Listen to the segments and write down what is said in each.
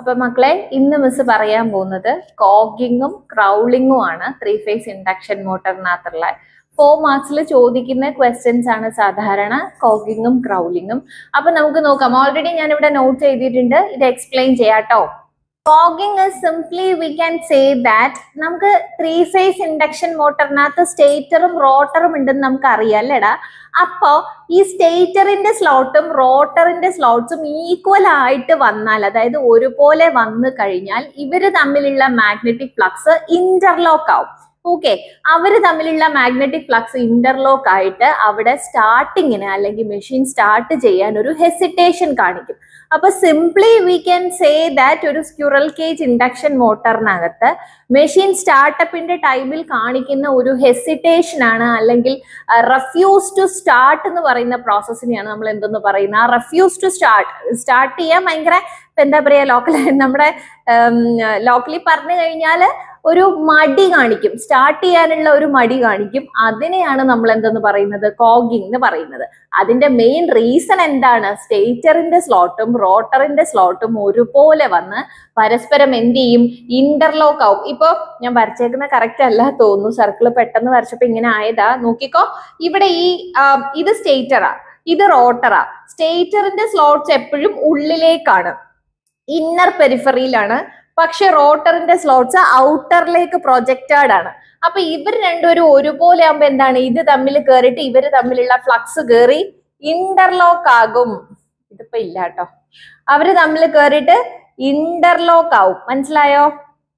അപ്പൊ മക്കളെ ഇന്ന് മിസ് പറയാൻ പോകുന്നത് കോഗിങ്ങും ക്രൗളിങ്ങും ആണ് 3-phase ഇൻഡക്ഷൻ മോട്ടറിനകത്തുള്ള 4 മാർക്സിൽ ചോദിക്കുന്ന ക്വസ്റ്റ്യൻസ് ആണ് സാധാരണ കോഗിങ്ങും ക്രൗളിങ്ങും. അപ്പൊ നമുക്ക് നോക്കാം. ഓൾറെഡി ഞാൻ ഇവിടെ നോട്ട് ചെയ്തിട്ടുണ്ട്, ഇത് എക്സ്പ്ലെയിൻ ചെയ്യാട്ടോ. Fogging is simply we can say that നമുക്ക് 3-phase ഇൻഡക്ഷൻ മോട്ടറിനകത്ത് സ്റ്റേറ്ററും റോട്ടറും ഉണ്ടെന്ന് നമുക്ക് അറിയാം അല്ലേടാ. അപ്പോ ഈ സ്റ്റേറ്ററിന്റെ സ്ലോട്ടും റോട്ടറിന്റെ സ്ലോട്ട്സും ഈക്വൽ ആയിട്ട് വന്നാൽ, അതായത് ഒരുപോലെ വന്നു കഴിഞ്ഞാൽ ഇവര് തമ്മിലുള്ള മാഗ്നറ്റിക് ഫ്ലക്സ് ഇന്റർലോക്ക് ആവും. ഓക്കെ, അവര് തമ്മിലുള്ള മാഗ്നറ്റിക് ഫ്ലക്സ് ഇന്റർലോക്ക് ആയിട്ട് അവിടെ സ്റ്റാർട്ടിങ്ങിന് അല്ലെങ്കിൽ മെഷീൻ സ്റ്റാർട്ട് ചെയ്യാൻ ഒരു ഹെസിറ്റേഷൻ കാണിക്കും. അപ്പൊ simply we can say that ഒരു സ്ക്യൂറൽ കേജ് ഇൻഡക്ഷൻ മോട്ടറിനകത്ത് മെഷീൻ സ്റ്റാർട്ടപ്പിന്റെ ടൈമിൽ കാണിക്കുന്ന ഒരു ഹെസിറ്റേഷൻ ആണ്, അല്ലെങ്കിൽ റെഫ്യൂസ് ടു സ്റ്റാർട്ട് എന്ന് പറയുന്ന പ്രോസസ്സിനെയാണ് നമ്മൾ എന്തെന്ന് പറയുന്നത്. ആ റെഫ്യൂസ് ടു സ്റ്റാർട്ട് ചെയ്യാൻ ഭയങ്കര എന്താ പറയാ, നമ്മുടെ ലോക്കലി പറഞ്ഞു കഴിഞ്ഞാല് ഒരു മടി കാണിക്കും, സ്റ്റാർട്ട് ചെയ്യാനുള്ള ഒരു മടി കാണിക്കും. അതിനെയാണ് നമ്മൾ എന്തെന്ന് പറയുന്നത്, കോഗിങ് എന്ന് പറയുന്നത്. അതിന്റെ മെയിൻ റീസൺ എന്താണ്? സ്റ്റേറ്ററിന്റെ സ്ലോട്ടും റോട്ടറിന്റെ സ്ലോട്ടും ഒരുപോലെ വന്ന് പരസ്പരം എന്ത് ചെയ്യും, ഇന്റർലോക്ക് ആവും. ഇപ്പൊ ഞാൻ വരച്ചേക്കുന്ന കറക്റ്റ് അല്ല തോന്നുന്നു, സർക്കിൾ പെട്ടെന്ന് വരച്ചപ്പോ ഇങ്ങനെ ആയതാ. നോക്കിക്കോ, ഇവിടെ ഇത് സ്റ്റേറ്ററാ, ഇത് റോട്ടറാ. സ്റ്റേറ്ററിന്റെ സ്ലോട്ട്സ് എപ്പോഴും ഉള്ളിലേക്കാണ്, ഇന്നർ പെരിഫറിയിലാണ്. പക്ഷെ റോട്ടറിന്റെ സ്ലോട്ട്സ് ഔട്ടറിലേക്ക് പ്രൊജക്റ്റഡ് ആണ്. അപ്പൊ ഇവർ രണ്ടുപേരും ഒരുപോലെ ആകുമ്പോ എന്താണ്, ഇത് തമ്മിൽ കയറിയിട്ട് ഇവര് തമ്മിലുള്ള ഫ്ലക്സ് കയറി ഇന്റർലോക്ക് ആകും. ഇതിപ്പോ ഇല്ല കേട്ടോ, അവര് തമ്മിൽ കയറിയിട്ട് ഇന്റർലോക്ക് ആവും. മനസ്സിലായോ?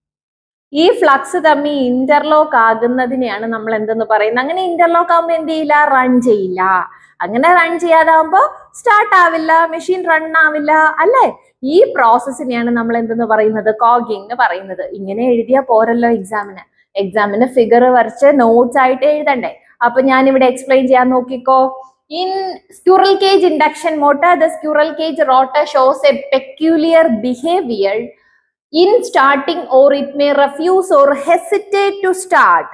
ഈ ഫ്ലക്സ് തമ്മിൽ ഇന്റർലോക്ക് ആകുന്നതിനെയാണ് നമ്മൾ എന്തെന്ന് പറയുന്നത്. അങ്ങനെ ഇന്റർലോക്ക് ആകുമ്പോ എന്ത് ചെയ്യില്ല, റൺ ചെയ്യില്ല. അങ്ങനെ റൺ ചെയ്യാതാവുമ്പോ സ്റ്റാർട്ട് ആവില്ല, മെഷീൻ റൺ ആവില്ല അല്ലേ. ഈ പ്രോസസ്സിനെയാണ് നമ്മൾ എന്തെന്ന് പറയുന്നത്, കോഗിങ് എന്ന് പറയുന്നത്. ഇങ്ങനെ എഴുതിയാൽ പോരല്ലോ എക്സാമിന് ഫിഗർ വരച്ച് നോട്ട്സ് ആയിട്ട് എഴുതണ്ടേ. അപ്പൊ ഞാൻ ഇവിടെ എക്സ്പ്ലെയിൻ ചെയ്യാൻ നോക്കിക്കോ. In squirrel cage induction motor, the squirrel cage rotor shows a peculiar behavior in starting, or it may refuse or hesitate to start.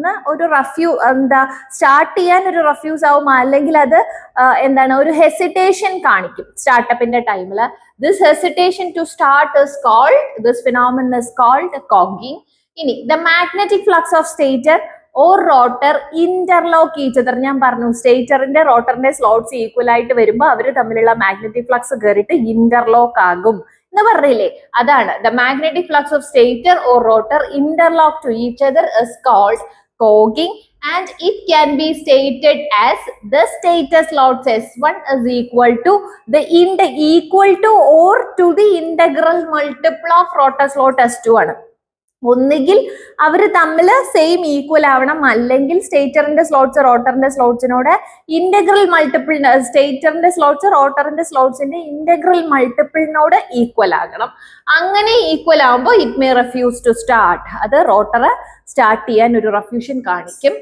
Start ചെയ്യാൻ ഒരു റെഫ്യൂസ് ആവും, അല്ലെങ്കിൽ അത് എന്താണ്, ഒരു ഹെസിറ്റേഷൻ കാണിക്കും സ്റ്റാർട്ടപ്പിന്റെ ടൈമില്. This hesitation to start is called, this phenomenon is called cogging. ഇനി the magnetic flux of stator or rotor interlock each other. ഞാൻ പറഞ്ഞു, സ്റ്റേറ്ററിന്റെ റോട്ടറിന്റെ സ്ലോട്ട്സ് ഈക്വൽ ആയിട്ട് വരുമ്പോൾ അവര് തമ്മിലുള്ള മാഗ്നറ്റിക് ഫ്ലക്സ് കയറിയിട്ട് ഇന്റർലോക്ക് ആകും എന്ന് പറഞ്ഞില്ലേ. അതാണ് the magnetic flux of stator or rotor interlock to each other is called cogging, and it can be stated as the stator slots S1 is equal to or to the integral multiple of rotor slot S2 ആണ്. ഒന്നുകിൽ അവര് തമ്മിൽ same equal ആവണം, അല്ലെങ്കിൽ സ്റ്റേറ്ററിന്റെ slots റോട്ടറിന്റെ സ്ലോട്ട്സിനോട് integral multiple, സ്റ്റേറ്ററിന്റെ സ്ലോട്ട്സ് റോട്ടറിന്റെ സ്ലോട്ട്സിന്റെ ഇന്റഗ്രൽ മൾട്ടിപ്പിളിനോട് ഈക്വൽ ആകണം. അങ്ങനെ ഈക്വൽ ആവുമ്പോൾ it may refuse to start, അത് റോട്ടർ സ്റ്റാർട്ട് ചെയ്യാൻ ഒരു റെഫ്യൂഷൻ കാണിക്കും.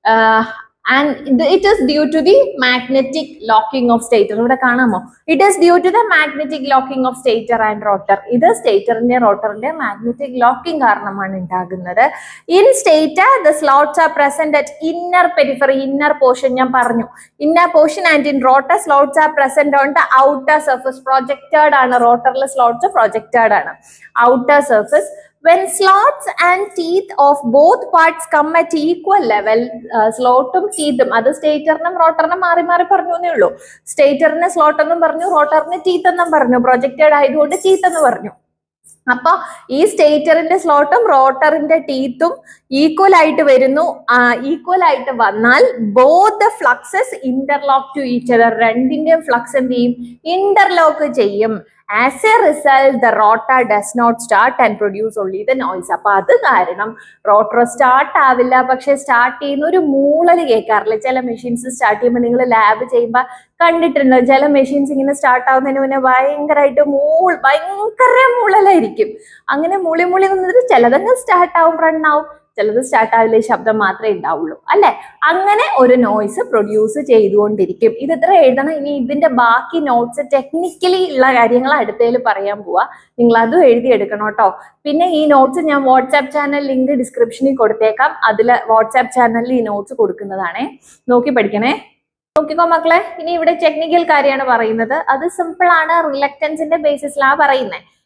And it is due to the magnetic locking of stator. ഇവിടെ കാണാമോ, it is due to the magnetic locking of stator and rotor. ഇത് സ്റ്റേറ്ററിന്റെ റോട്ടറിന്റെ മാഗ്നറ്റിക് ലോക്കിംഗ് കാരണമാണ് ഉണ്ടാകുന്നത്. In stator the slots are present at inner periphery, inner portion ഞാൻ പറഞ്ഞു, inner portion, and in rotor slots are present on the outer surface. Projected ആണ് റോട്ടറിലെ slots, projected ആണ് outer surface. When slots and teeth of both parts come at equal level, സ്ലോട്ടും ടീത്തും, അത് സ്റ്റേറ്ററിനും റോട്ടറിനും മാറി മാറി പറഞ്ഞു എന്നേ ഉള്ളൂ. സ്റ്റേറ്ററിന് സ്ലോട്ട് എന്നും പറഞ്ഞു, റോട്ടറിന് ടീത്ത് എന്നും പറഞ്ഞു, പ്രൊജക്റ്റഡ് ആയതുകൊണ്ട് ടീത്ത് എന്ന് പറഞ്ഞു. അപ്പൊ ഈ സ്റ്റേറ്ററിന്റെ സ്ലോട്ടും റോട്ടറിന്റെ ടീത്തും ഈക്വൽ ആയിട്ട് വരുന്നു. ഈക്വൽ ആയിട്ട് വന്നാൽ both the fluxes interlock to each other. രണ്ടിന്റെയും ഫ്ലക്സ് എന്ത് ചെയ്യും, ഇന്റർലോക്ക് ചെയ്യും. As a result, the rotor does not start and produce only the noise. അപ്പൊ അത് കാരണം റോട്ടർ സ്റ്റാർട്ട് ആവില്ല, പക്ഷെ സ്റ്റാർട്ട് ചെയ്യുന്ന ഒരു മൂളല് കേൾക്കാറില്ല. ചില മെഷീൻസ് സ്റ്റാർട്ട് ചെയ്യുമ്പോൾ നിങ്ങൾ ലാബ് ചെയ്യുമ്പോൾ കണ്ടിട്ടുണ്ട്, ചില മെഷീൻസ് ഇങ്ങനെ സ്റ്റാർട്ട് ആവുന്നതിന് മുന്നേ ഭയങ്കര മൂളലായിരിക്കും. അങ്ങനെ മൂളി നിന്നിട്ട് ചിലതങ്ങ് സ്റ്റാർട്ട് ആവും, റൺ ആവും, ചിലത് സ്റ്റാർട്ട് ആവില്ല, ശബ്ദം മാത്രമേ ഉണ്ടാവുള്ളൂ അല്ലെ. അങ്ങനെ ഒരു നോയ്സ് പ്രൊഡ്യൂസ് ചെയ്തുകൊണ്ടിരിക്കും. ഇത് ഇത്ര എഴുതണം. ഇനി ഇതിന്റെ ബാക്കി നോട്ട്സ് ടെക്നിക്കലി ഉള്ള കാര്യങ്ങൾ അടുത്തതിൽ പറയാൻ പോവാ, നിങ്ങൾ അതും എഴുതിയെടുക്കണം കേട്ടോ. പിന്നെ ഈ നോട്ട്സ് ഞാൻ വാട്സാപ്പ് ചാനൽ ലിങ്ക് ഡിസ്ക്രിപ്ഷനിൽ കൊടുത്തേക്കാം, അതിൽ വാട്സാപ്പ് ചാനലിൽ ഈ നോട്ട്സ് കൊടുക്കുന്നതാണേ, നോക്കി പഠിക്കണേ. നോക്കിക്കോ മക്കളെ, ഇനി ഇവിടെ ടെക്നിക്കൽ കാര്യമാണ് പറയുന്നത്. അത് സിമ്പിൾ ആണ്, റിലക്റ്റൻസിന്റെ ബേസിസിലാണ് പറയുന്നത്.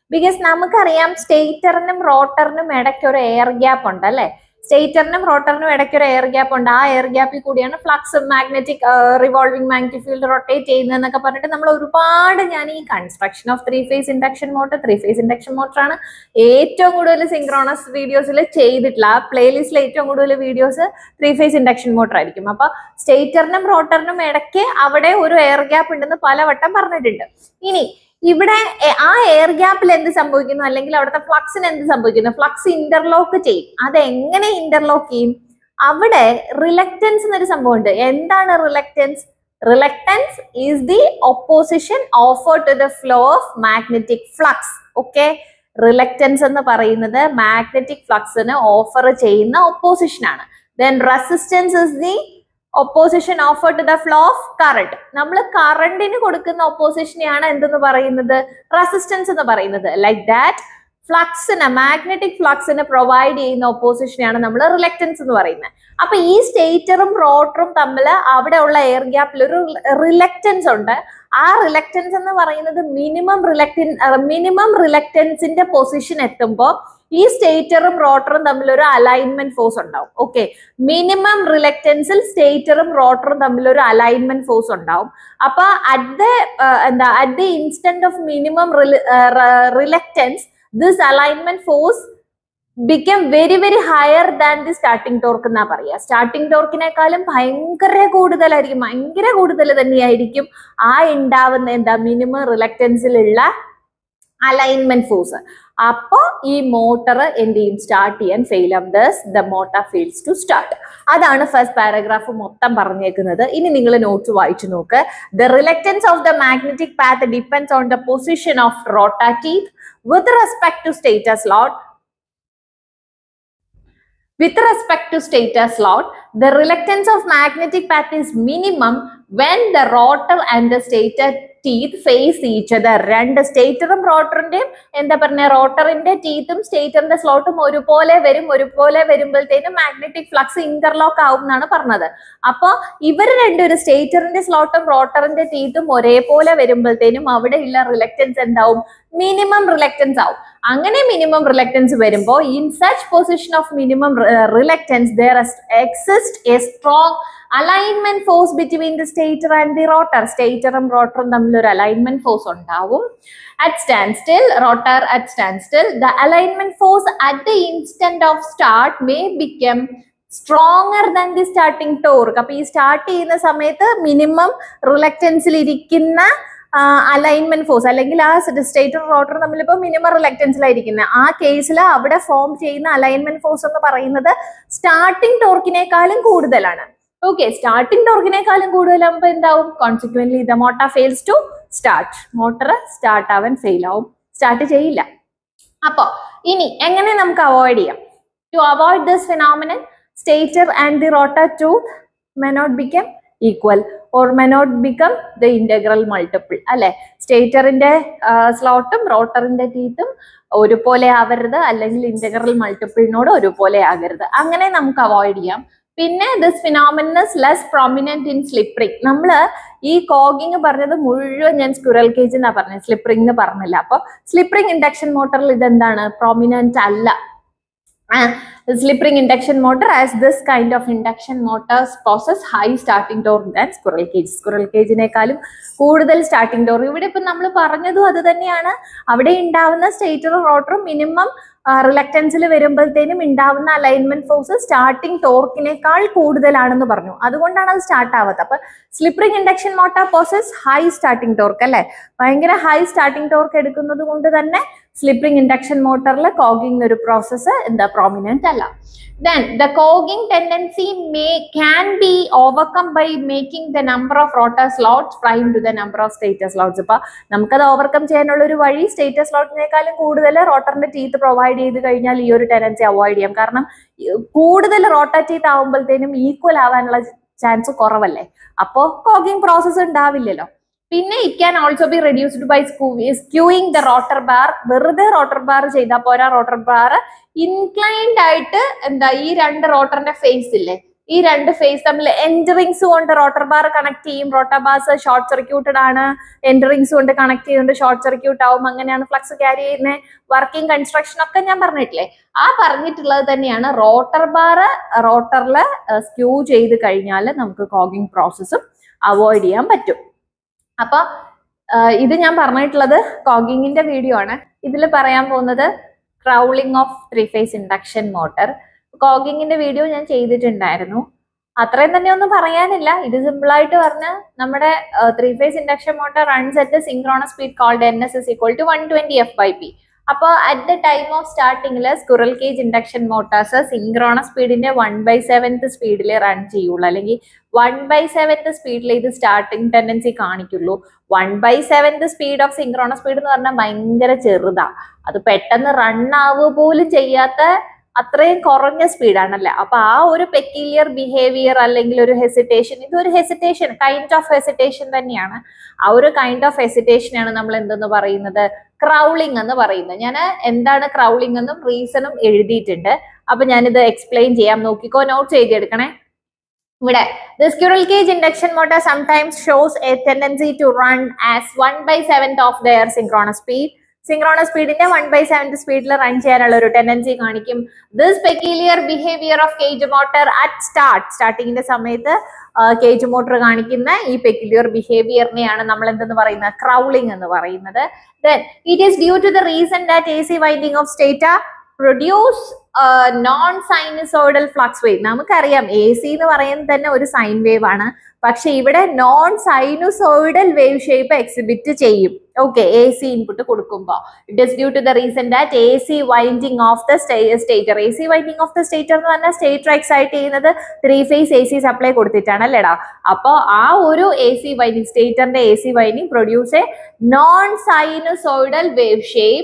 ബിക്കോസ് നമുക്കറിയാം സ്റ്റേറ്ററിനും റോട്ടറിനും ഇടയ്ക്ക് ഒരു എയർ ഗ്യാപ്പ് ഉണ്ട് അല്ലെ. സ്റ്റേറ്ററിനും റോട്ടറിനും ഇടയ്ക്ക് ഒരു എയർ ഗ്യാപ്പ് ഉണ്ട്. ആ എയർ ഗ്യാപ്പിൽ കൂടിയാണ് flux, magnetic revolving magnetic field rotate ചെയ്യുന്നതെന്നൊക്കെ പറഞ്ഞിട്ട് നമ്മൾ ഒരുപാട്, ഞാൻ ഈ construction of 3-phase induction motor, 3-phase induction മോട്ടറാണ് ഏറ്റവും കൂടുതൽ സിങ്ക്രോണസ് വീഡിയോസിൽ ചെയ്തിട്ടുള്ള. ആ പ്ലേലിസ്റ്റിൽ ഏറ്റവും കൂടുതൽ വീഡിയോസ് 3-phase ഇൻഡക്ഷൻ മോട്ടർ ആയിരിക്കും. അപ്പൊ സ്റ്റേറ്ററിനും റോട്ടറിനും ഇടയ്ക്ക് അവിടെ ഒരു എയർ ഗ്യാപ്പ് ഉണ്ടെന്ന് പലവട്ടം പറഞ്ഞിട്ടുണ്ട്. ഇനി ഇവിടെ ആ എയർ ഗ്യാപ്പിൽ എന്ത് സംഭവിക്കുന്നു, അല്ലെങ്കിൽ അവിടുത്തെ ഫ്ലക്സിന് എന്ത് സംഭവിക്കുന്നു? ഫ്ലക്സ് ഇന്റർലോക്ക് ചെയ്യും. അതെങ്ങനെ ഇന്റർലോക്ക് ചെയ്യും? അവിടെ റിലക്റ്റൻസ് എന്നൊരു സംഭവം ഉണ്ട്. എന്താണ് reluctance? Reluctance is the opposition offered to the flow of magnetic flux. Okay, reluctance എന്ന് പറയുന്നത് മാഗ്നറ്റിക് ഫ്ലക്സിന് ഓഫർ ചെയ്യുന്ന ഒപ്പോസിഷൻ ആണ്. Then resistance is the opposition offer to the flow of current. നമ്മൾ കറണ്ടിന് കൊടുക്കുന്ന ഒപ്പോസിഷനെയാണ് എന്തെന്ന് പറയുന്നത്? റെസിസ്റ്റൻസ് എന്ന് പറയുന്നത്. ലൈക്ക് ദാറ്റ് ഫ്ലക്സിന്, മാഗ്നറ്റിക് ഫ്ലക്സിന് പ്രൊവൈഡ് ചെയ്യുന്ന ഒപ്പോസിഷനെയാണ് നമ്മൾ റിലക്റ്റൻസ് എന്ന് പറയുന്നത്. അപ്പൊ ഈ സ്റ്റേറ്ററും റോട്ടറും തമ്മിൽ അവിടെ ഉള്ള എയർ ഗ്യാപ്പിൽ ഒരു റിലക്റ്റൻസ് ഉണ്ട്. ആ റിലക്റ്റൻസ് എന്ന് പറയുന്നത് മിനിമം റിലക്റ്റൻസിന്റെ പൊസിഷൻ എത്തുമ്പോൾ ഈ സ്റ്റേറ്ററും റോട്ടറും തമ്മിൽ ഒരു അലൈൻമെന്റ് ഫോഴ്സ് ഉണ്ടാവും. ഓക്കെ, മിനിമം റിലക്റ്റൻസിൽ സ്റ്റേറ്ററും റോട്ടറും തമ്മിൽ ഒരു അലൈൻമെന്റ് ഫോഴ്സ് ഉണ്ടാവും. അപ്പൊ at the instant of minimum reluctance, this alignment force became very very higher than the starting torque എന്നാ പറയാ. സ്റ്റാർട്ടിംഗ് ടോർക്കിനേക്കാളും ഭയങ്കര കൂടുതൽ തന്നെയായിരിക്കും ആ ഉണ്ടാവുന്ന മിനിമം റിലക്റ്റൻസിലുള്ള അലൈൻമെന്റ് ഫോഴ്സ്. അപ്പോ ഈ മോട്ടർ എന്ത് ചെയ്യും? സ്റ്റാർട്ട് ചെയ്യാൻ ഫെയിൽ ആവും. Thus the motor fails to start. അതാണ് ഫസ്റ്റ് പാരഗ്രാഫ് മൊത്തം പറഞ്ഞേക്കുന്നത്. ഇനി നിങ്ങൾ നോട്ട്സ് വായിച്ചു നോക്ക്. The reluctance of the magnetic path depends on the position of rotor teeth with respect to stator slot. With respect to stator slot, the reluctance of magnetic path is minimum when the rotor and the stator teeth face each other. രണ്ട് സ്റ്റേറ്ററും റോട്ടറിന്റെയും റോട്ടറിന്റെ ടീത്തും സ്റ്റേറ്ററിന്റെ സ്ലോട്ടും ഒരുപോലെ വരുമ്പോഴത്തേനും magnetic flux interlock ആവും എന്നാണ് പറഞ്ഞത്. അപ്പൊ ഇവർ രണ്ടൊരു സ്റ്റേറ്ററിന്റെ സ്ലോട്ടും റോട്ടറിന്റെ ടീത്തും ഒരേപോലെ വരുമ്പോഴത്തേനും അവിടെയുള്ള റിലക്റ്റൻസ് എന്താവും? മിനിമം റിലക്റ്റൻസ് ആവും. അങ്ങനെ മിനിമം റിലക്റ്റൻസ് വരുമ്പോൾ in such position of minimum reluctance there exists a strong alignment force between the stator and the rotor. സ്റ്റേറ്ററും റോട്ടറും തമ്മിൽ ഒരു അലൈൻമെന്റ് ഫോഴ്സ് ഉണ്ടാവും. At standstill, rotor at standstill, the alignment force at the instant of start may become stronger than the starting torque. അപ്പൊ ഈ start ചെയ്യുന്ന സമയത്ത് minimum റിലക്റ്റൻസിൽ ഇരിക്കുന്ന അലൈൻമെന്റ് ഫോഴ്സ്, അല്ലെങ്കിൽ ആ സ്റ്റേറ്റർ റോട്ടർ തമ്മിൽ ഇപ്പോൾ മിനിമം റിലക്റ്റൻസിലായിരിക്കുന്നത്, ആ കേസിൽ അവിടെ ഫോം ചെയ്യുന്ന അലൈൻമെന്റ് ഫോഴ്സ് എന്ന് പറയുന്നത് സ്റ്റാർട്ടിംഗ് ടോർക്കിനേക്കാളും കൂടുതലാണ്. ഓക്കെ, സ്റ്റാർട്ടിംഗ് ടോർക്കിനേക്കാളും കൂടുതലാകുമ്പോൾ എന്താവും? Consequently the motor fails to start. Motor start ആവാൻ ഫെയിൽ ആവും, സ്റ്റാർട്ട് ചെയ്യില്ല. അപ്പൊ ഇനി എങ്ങനെ നമുക്ക് അവോയ്ഡ് ചെയ്യാം? To avoid this phenomenon, stator and the rotor tooth may not become equal or may not become the integral multiple. അല്ലെ, സ്റ്റേറ്ററിന്റെ സ്ലോട്ടും റോട്ടറിന്റെ ടീത്തും ഒരുപോലെ ആവരുത്, അല്ലെങ്കിൽ ഇന്റഗ്രൽ മൾട്ടിപ്പിളിനോട് ഒരുപോലെ ആകരുത്. അങ്ങനെ നമുക്ക് അവോയ്ഡ് ചെയ്യാം. പിന്നെ this phenomenon is less prominent in slip ring. നമ്മള് ഈ കോഗിങ് പറഞ്ഞത് മുഴുവൻ ഞാൻ സ്ക്വിറൽ കേജ് എന്നാ പറഞ്ഞത്, സ്ലിപ്പ് റിംഗ് എന്ന് പറഞ്ഞില്ല. അപ്പൊ സ്ലിപ്പ് റിംഗ് ഇൻഡക്ഷൻ മോട്ടറിൽ ഇതെന്താണ്? പ്രൊമിനന്റ് അല്ല. Slip ring induction motor, as this kind of induction motors possess high starting torque than squirrel cage. Squirrel cage നേക്കാളും കൂടുതൽ സ്റ്റാർട്ടിംഗ് ടോർക്ക്. ഇവിടെ ഇപ്പം നമ്മൾ പറഞ്ഞതും അത് തന്നെയാണ്. അവിടെ ഉണ്ടാവുന്ന സ്റ്റേറ്ററും റോട്ടറും മിനിമം റിലക്റ്റൻസിൽ വരുമ്പോഴത്തേനും ഉണ്ടാവുന്ന അലൈൻമെന്റ് ഫോഴ്സ് സ്റ്റാർട്ടിംഗ് ടോർക്കിനേക്കാൾ കൂടുതലാണെന്ന് പറഞ്ഞു. അതുകൊണ്ടാണ് അത് സ്റ്റാർട്ട് ആവാത്തത്. അപ്പൊ slip ring induction motor possess high starting torque അല്ലെ, ഭയങ്കര ഹൈ സ്റ്റാർട്ടിംഗ് ടോർക്ക് എടുക്കുന്നത് കൊണ്ട് തന്നെ സ്ലിപ്പ് റിംഗ് ഇൻഡക്ഷൻ മോട്ടറിൽ കോഗിംഗ് ഒരു പ്രോസസ്സ് എന്താ പ്രോമിനന്റ് അല്ല. Then the cogging tendency can be overcome by making the number of rotor slots prime to the number of stator slots. ഇപ്പൊ നമുക്കത് ഓവർകം ചെയ്യാനുള്ള ഒരു വഴി സ്റ്റേറ്റർ സ്ലോട്ടിനേക്കാളും കൂടുതൽ റോട്ടറിന്റെ ടീത്ത് പ്രൊവൈഡ് ചെയ്ത് കഴിഞ്ഞാൽ ഈ ഒരു ടെൻഡൻസി അവോയ്ഡ് ചെയ്യാം. കാരണം കൂടുതൽ റോട്ടർ ടീത്ത് ആവുമ്പോഴത്തേനും ഈക്വൽ ആവാനുള്ള ചാൻസ് കുറവല്ലേ, അപ്പോ കോഗിംഗ് പ്രോസസ്സ് ഉണ്ടാവില്ലല്ലോ. പിന്നെ it can also be reduced by skewing the rotor bar. വെറുതെ റോട്ടർ ബാർ ചെയ്താൽ പോരാ, റോട്ടർ ബാർ ഇൻക്ലൈൻഡ് ആയിട്ട് ഈ രണ്ട് റോട്ടറിന്റെ ഫേസ് ഇല്ലേ, ഈ രണ്ട് ഫേസ് തമ്മിൽ എൻഡറിങ്സ് കൊണ്ട് റോട്ടർ ബാർ കണക്ട് ചെയ്യും. റോട്ടർ ബാർസ് ഷോർട്ട് സർക്യൂട്ടഡ് ആണ്, എൻഡറിങ്സ് കൊണ്ട് കണക്ട് ചെയ്യുന്നുണ്ട്, ഷോർട്ട് സർക്യൂട്ട് ആവും, അങ്ങനെയാണ് ഫ്ലക്സ് ക്യാരി ചെയ്യുന്ന വർക്കിംഗ് കൺസ്ട്രക്ഷൻ ഒക്കെ ഞാൻ പറഞ്ഞിട്ടില്ലേ. ആ പറഞ്ഞിട്ടുള്ളത് തന്നെയാണ് റോട്ടർ ബാർ റോട്ടറിൽ സ്ക്യൂ ചെയ്ത് കഴിഞ്ഞാൽ നമുക്ക് കോഗിങ് പ്രോസസ്സും അവോയ്ഡ് ചെയ്യാൻ പറ്റും. അപ്പൊ ഇത് ഞാൻ പറഞ്ഞിട്ടുള്ളത് കോഗിങ്ങിന്റെ വീഡിയോ ആണ്. ഇതിൽ പറയാൻ പോകുന്നത് crawling of 3-phase induction motor. കോഗിങ്ങിന്റെ വീഡിയോ ഞാൻ ചെയ്തിട്ടുണ്ടായിരുന്നു, അത്രയും തന്നെ ഒന്നും പറയാനില്ല. ഇത് സിമ്പിൾ ആയിട്ട് പറഞ്ഞ് നമ്മുടെ 3-phase induction motor runs at synchronous speed called NS is equal to 120 f/p. അപ്പോൾ അറ്റ് ദ ടൈം ഓഫ് സ്റ്റാർട്ടിങ്ങിൽ squirrel cage induction motors synchronous സ്പീഡിന്റെ 1/7 സ്പീഡിൽ റൺ ചെയ്യുള്ളൂ, അല്ലെങ്കിൽ 1/7 സ്പീഡിൽ ഇത് സ്റ്റാർട്ടിങ് ടെൻഡൻസി കാണിക്കുള്ളൂ. 1/7 സ്പീഡ് ഓഫ് സിങ്ക്രോണസ് സ്പീഡ് എന്ന് പറഞ്ഞാൽ ഭയങ്കര ചെറുതാ, അത് പെട്ടെന്ന് റൺ ആവുക പോലും ചെയ്യാത്ത അത്രയും കുറഞ്ഞ സ്പീഡാണല്ലേ. അപ്പൊ ആ ഒരു പെക്യൂലിയർ ബിഹേവിയർ അല്ലെങ്കിൽ ഒരു ഹെസിറ്റേഷൻ, ഇതൊരു ഹെസിറ്റേഷൻ, കൈൻഡ് ഓഫ് ഹെസിറ്റേഷൻ തന്നെയാണ്. ആ ഒരു കൈൻഡ് ഓഫ് ഹെസിറ്റേഷനാണ് നമ്മൾ എന്തെന്ന് പറയുന്നത്, ക്രൗളിംഗ് എന്ന് പറയുന്നത്. ഞാൻ എന്താണ് ക്രൗളിംഗ് എന്നും റീസണും എഴുതിയിട്ടുണ്ട്. അപ്പൊ ഞാനിത് എക്സ്പ്ലെയിൻ ചെയ്യാം, നോക്കിക്കോ, നോട്ട്സ് എഴുതിയെടുക്കണേ. ഇവിടെ the squirrel cage induction motor sometimes shows a tendency to run as 1/7 of their synchronous speed. Synchronous സ്പീഡിന്റെ 1/7 സ്പീഡിൽ റൺ ചെയ്യാനുള്ള ഒരു ടെൻഡൻസി കാണിക്കും. This peculiar behaviour of cage motor at സ്റ്റാർട്ടിങ്ങിന്റെ സമയത്ത് കേജ് മോട്ടർ കാണിക്കുന്ന ഈ പെക്യൂലിയർ ബിഹേവിയറിനെയാണ് നമ്മൾ എന്തെന്ന് പറയുന്നത്, ക്രൗളിംഗ് എന്ന് പറയുന്നത്. Then it is due to the reason that AC winding of stator produce non sinusoidal flux wave. നമുക്കറിയാം AC എന്ന് പറയുന്നത് തന്നെ ഒരു സൈൻ വേവ് ആണ്, പക്ഷെ ഇവിടെ non sinusoidal wave shape exhibit ചെയ്യും. ഓക്കെ, AC ഇൻപുട്ട് കൊടുക്കുമ്പോൾ it is due to the reason that AC winding of the stator. AC winding of the stator എന്ന് പറഞ്ഞാൽ സ്റ്റേറ്റർ എക്സൈറ്റ് ചെയ്യുന്നത് 3-phase AC സപ്ലൈ കൊടുത്തിട്ടാണ് അല്ലേടാ. അപ്പോൾ ആ ഒരു AC വൈൻഡിങ്, സ്റ്റേറ്ററിന്റെ AC winding produce a non sinusoidal wave shape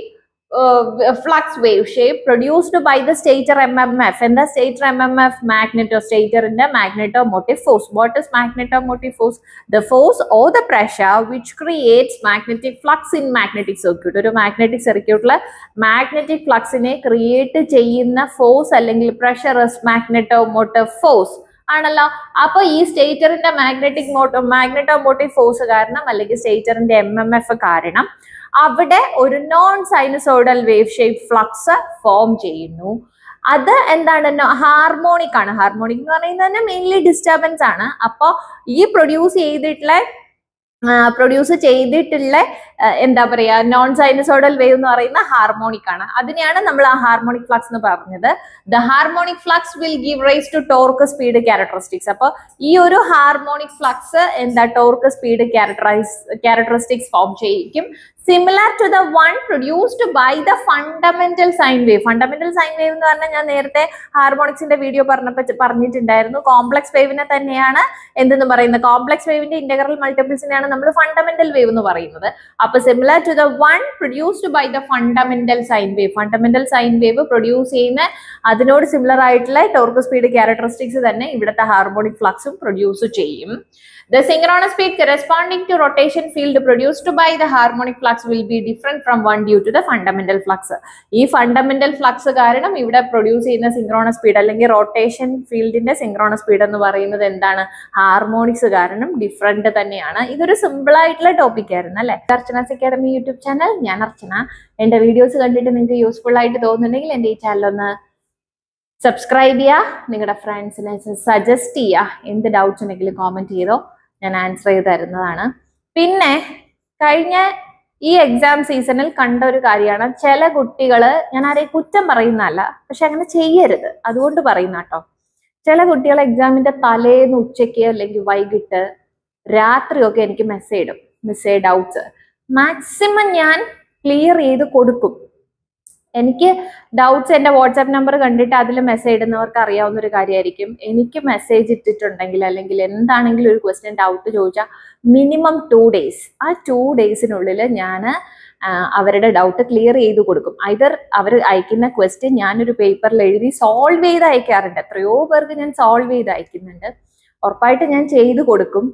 flux wave shape produced by the stator MMF, and the stator MMF magnetostator in the magnetomotive force. What is magnetomotive force? The force or the pressure which creates magnetic flux in magnetic circuit. ഒരു magnetic circuit ലെ magnetic flux നെ create ചെയ്യുന്ന force അല്ലെങ്കിൽ pressure is magnetomotive force ആണല്ലോ. അപ്പൊ ഈ സ്റ്റേറ്ററിന്റെ മാഗ്നറ്റോമോട്ടീവ് force കാരണം അല്ലെങ്കിൽ സ്റ്റേറ്ററിന്റെ MMF കാരണം അവിടെ ഒരു non sinusoidal wave shape flux form ചെയ്യുന്നു. അത് എന്താണ്, ഹാർമോണിക് ആണ്. ഹാർമോണിക് എന്ന് പറയുന്നത് മെയിൻലി ഡിസ്റ്റർബൻസ് ആണ്. അപ്പോൾ ഈ പ്രൊഡ്യൂസ് ചെയ്തിട്ടുള്ള എന്താ പറയാ, നോൺ സൈനുസോയിഡൽ വേവ് എന്ന് പറയുന്ന ഹാർമോണിക് ആണ്. അതിനെയാണ് നമ്മൾ ആ ഹാർമോണിക് ഫ്ലക്സ് എന്ന് പറഞ്ഞത്. The harmonic flux will give rise to torque speed characteristics. അപ്പൊ ഈ ഒരു ഹാർമോണിക് ഫ്ലക്സ് എന്താ, ടോർക്ക് സ്പീഡ് ക്യാരക്ടറിസ്റ്റിക്സ് ഫോം ചെയ്യിക്കും, similar to the one produced by the fundamental sine wave. Fundamental sine wave എന്ന് പറഞ്ഞാൽ ഞാൻ നേരത്തെ ഹാർമോണിക്സിന്റെ വീഡിയോ പറഞ്ഞിട്ടുണ്ടായിരുന്നു. കോംപ്ലക്സ് വേവിനെ തന്നെയാണ് എന്തെന്ന് പറയുന്നത്, കോംപ്ലക്സ് വേവിന്റെ ഇന്റഗ്രൽ മൾട്ടിപ്പിൾസിനെയാണ് നമ്മൾ ഫണ്ടമെന്റൽ വേവ് എന്ന് പറയുന്നത്. അപ്പൊ similar to the one produced by the fundamental sine wave, fundamental sine wave produce ചെയ്യുന്ന അതിനോട് സിമിലർ ആയിട്ടുള്ള ടോർക്ക് സ്പീഡ് ക്യാരക്ടറിസ്റ്റിക്സ് തന്നെ ഇവിടുത്തെ ഹാർമോണിക് ഫ്ലക്സും പ്രൊഡ്യൂസ് ചെയ്യും. The synchronous speed corresponding to rotation field produced by the harmonic flux will be different from one due to the fundamental flux. ഈ fundamental flux കാരണം ഇവിടെ പ്രൊഡ്യൂസ് ചെയ്യുന്ന synchronous speed അല്ലെങ്കിൽ rotation ഫീൽഡിന്റെ സിങ്ക്രോണസ് സ്പീഡ് എന്ന് പറയുന്നത് എന്താണ്, ഹാർമോണിക്സ് കാരണം ഡിഫറെന്റ് തന്നെയാണ്. ഇതൊരു സിമ്പിൾ ആയിട്ടുള്ള ടോപ്പിക് ആയിരുന്നു അല്ലെ. അർച്ചനാസ് അക്കാഡമി യൂട്യൂബ് ചാനൽ, ഞാൻ അർച്ചന. എന്റെ വീഡിയോസ് കണ്ടിട്ട് നിങ്ങൾക്ക് യൂസ്ഫുൾ ആയിട്ട് തോന്നുന്നുണ്ടെങ്കിൽ എന്റെ ഈ ചാനൽ ഒന്ന് സബ്സ്ക്രൈബ് ചെയ്യുക, നിങ്ങളുടെ ഫ്രണ്ട്സിനെ സജസ്റ്റ് ചെയ്യുക. എന്ത് ഡൗട്ട്സ് ഉണ്ടെങ്കിലും കോമെന്റ് ചെയ്തോ, ഞാൻ ആൻസർ ചെയ്ത് തരുന്നതാണ്. പിന്നെ കഴിഞ്ഞ ഈ എക്സാം സീസണിൽ കണ്ട ഒരു കാര്യമാണ്, ചില കുട്ടികള്, ഞാൻ ആരെയും കുറ്റം പറയുന്നതല്ല, പക്ഷെ അങ്ങനെ ചെയ്യരുത്, അതുകൊണ്ട് പറയുന്ന കേട്ടോ. ചില കുട്ടികൾ എക്സാമിന്റെ തലേന്ന് ഉച്ചയ്ക്ക് അല്ലെങ്കിൽ വൈകിട്ട് രാത്രിയൊക്കെ എനിക്ക് മെസ്സേജ് ഡൗട്ട്സ് മാക്സിമം ഞാൻ ക്ലിയർ ചെയ്ത് കൊടുക്കും. എനിക്ക് ഡൗട്ട്സ് എൻ്റെ വാട്സാപ്പ് നമ്പർ കണ്ടിട്ട് അതിൽ മെസ്സേജ് ഇടുന്നവർക്ക് അറിയാവുന്ന ഒരു കാര്യമായിരിക്കും. എനിക്ക് മെസ്സേജ് ഇട്ടിട്ടുണ്ടെങ്കിൽ അല്ലെങ്കിൽ എന്താണെങ്കിലും ഒരു ക്വസ്റ്റ്യൻ ഡൗട്ട് ചോദിച്ചാൽ മിനിമം 2 days, ആ 2 daysനുള്ളിൽ ഞാൻ അവരുടെ ഡൗട്ട് ക്ലിയർ ചെയ്ത് കൊടുക്കും. ഐദർ അവർ അയക്കുന്ന ക്വസ്റ്റ്യൻ ഞാനൊരു പേപ്പറിൽ എഴുതി സോൾവ് ചെയ്ത് അയക്കാറുണ്ട്. എത്രയോ പേർക്ക് ഞാൻ സോൾവ് ചെയ്ത് അയക്കുന്നുണ്ട്, ഉറപ്പായിട്ട് ഞാൻ ചെയ്ത് കൊടുക്കും.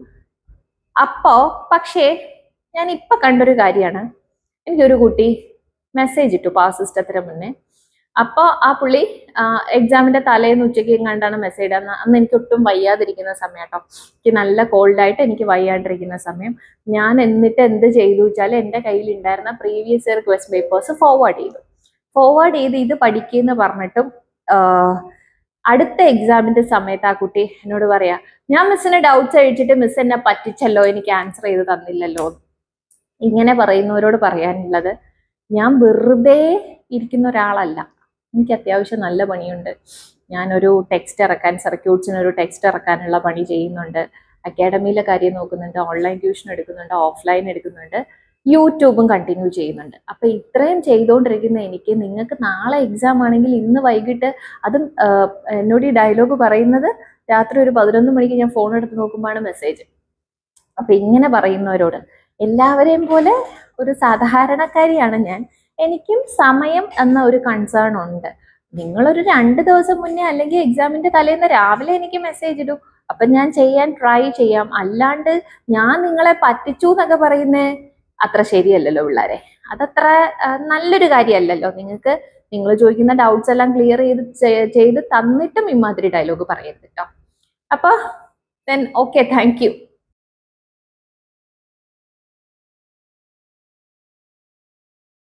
പക്ഷേ ഞാൻ ഇപ്പൊ കണ്ടൊരു കാര്യമാണ്, എനിക്കൊരു കുട്ടി മെസ്സേജ് ഇട്ടു പാസ് സിസ്റ്റത്തിന് മുന്നേ, അപ്പോൾ ആ പുള്ളി എക്സാമിന്റെ തലേന്ന് ഉച്ചയ്ക്ക് കണ്ടാണ് മെസ്സേജ് അന്ന് എനിക്ക് ഒട്ടും വയ്യാതിരിക്കുന്ന സമയം കേട്ടോ. എനിക്ക് നല്ല കോൾഡായിട്ട് എനിക്ക് വയ്യാണ്ടിരിക്കുന്ന സമയം. ഞാൻ എന്നിട്ട് എന്ത് ചെയ്തു വെച്ചാൽ എൻ്റെ കയ്യിൽ ഉണ്ടായിരുന്ന previous year question papers forward ചെയ്ത് ഇത് പഠിക്കുമെന്ന് പറഞ്ഞിട്ടും അടുത്ത എക്സാമിന്റെ സമയത്ത് ആ കുട്ടി എന്നോട് പറയാ, ഞാൻ മിസ്സിന് ഡൗട്ട്സ് അഴിച്ചിട്ട് മിസ് എന്നെ പറ്റിച്ചല്ലോ, എനിക്ക് ആൻസർ ചെയ്ത് തന്നില്ലല്ലോ. ഇങ്ങനെ പറയുന്നവരോട് പറയാനുള്ളത്, ഞാൻ വെറുതെ ഇരിക്കുന്ന ഒരാളല്ല. എനിക്ക് അത്യാവശ്യം നല്ല പണിയുണ്ട്. ഞാനൊരു ടെക്സ്റ്റ് ഇറക്കാൻ, സർക്യൂട്ട്സിനൊരു ടെക്സ്റ്റ് ഇറക്കാനുള്ള പണി ചെയ്യുന്നുണ്ട്. അക്കാഡമിയിലെ കാര്യം നോക്കുന്നുണ്ട്, ഓൺലൈൻ ട്യൂഷൻ എടുക്കുന്നുണ്ട്, ഓഫ്ലൈൻ എടുക്കുന്നുണ്ട്, യൂട്യൂബും കണ്ടിന്യൂ ചെയ്യുന്നുണ്ട്. അപ്പൊ ഇത്രയും ചെയ്തുകൊണ്ടിരിക്കുന്ന എനിക്ക്, നിങ്ങൾക്ക് നാളെ എക്സാം ആണെങ്കിൽ ഇന്ന് വൈകിട്ട്, അതും എന്നോട് ഈ ഡയലോഗ് പറയുന്നത് രാത്രി ഒരു 11 മണിക്ക് ഞാൻ ഫോൺ എടുത്ത് നോക്കുമ്പോഴാണ് മെസ്സേജ്. അപ്പൊ ഇങ്ങനെ പറയുന്നവരോട്, എല്ലാവരെയും പോലെ ഒരു സാധാരണക്കാരിയാണ് ഞാൻ. എനിക്കും സമയം എന്ന ഒരു കൺസേൺ ഉണ്ട്. നിങ്ങളൊരു 2 ദിവസം മുന്നേ അല്ലെങ്കിൽ എക്സാമിന്റെ തലേന്ന് രാവിലെ എനിക്ക് മെസ്സേജ് ഇടും, അപ്പൊ ഞാൻ ചെയ്യാൻ ട്രൈ ചെയ്യാം. അല്ലാണ്ട് ഞാൻ നിങ്ങളെ പറ്റിച്ചു എന്നൊക്കെ പറയുന്നേ അത്ര ശരിയല്ലല്ലോ പിള്ളേരെ. അതത്ര നല്ലൊരു കാര്യമല്ലല്ലോ. നിങ്ങൾ ചോദിക്കുന്ന ഡൗട്ട്സ് എല്ലാം ക്ലിയർ ചെയ്ത് തന്നിട്ടും ഇമാതിരി ഡയലോഗ് പറയരുത് കേട്ടോ. അപ്പൊ then okay, thank you.